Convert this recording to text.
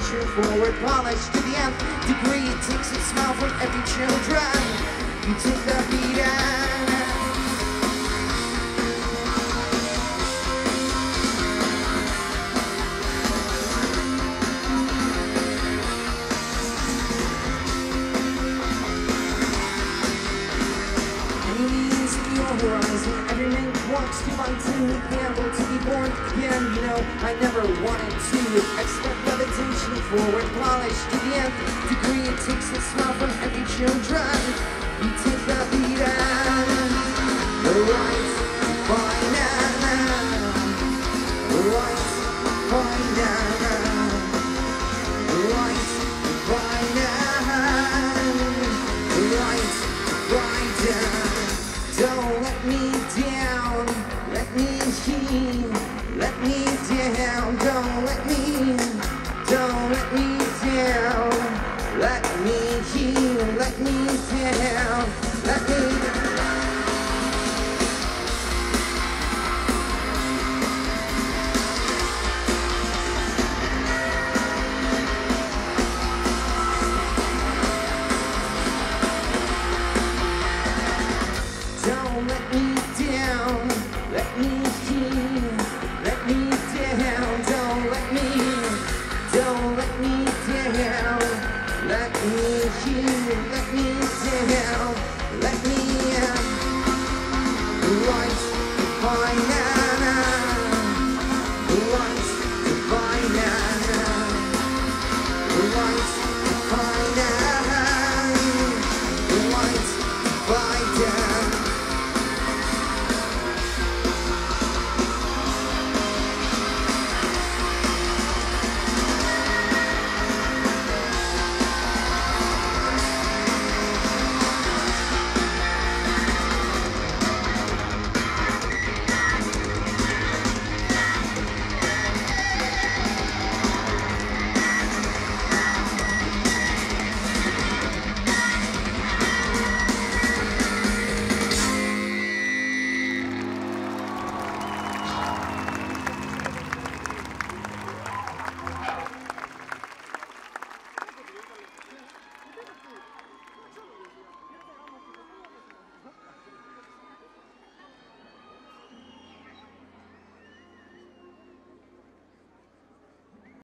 levitation, forward polish to the nth degree. It takes a smile from every children. You take the beating. Every man wants to light in the candle to be born again. You know, I never wanted to expect levitation, forward polish to the nth degree. It takes a smile from every children. You take the beating. The right final. The right final. The right final. The right final. Don't let me down, let me heal, let me down, don't let me down, let me heal, let me down, let me Don't let me down, let me heal, let me down, don't let me down, let me heal, let me down, let me right, find out.